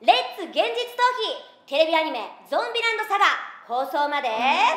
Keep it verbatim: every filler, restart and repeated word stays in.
レッツ現実逃避テレビアニメゾンビランドサガ放送まで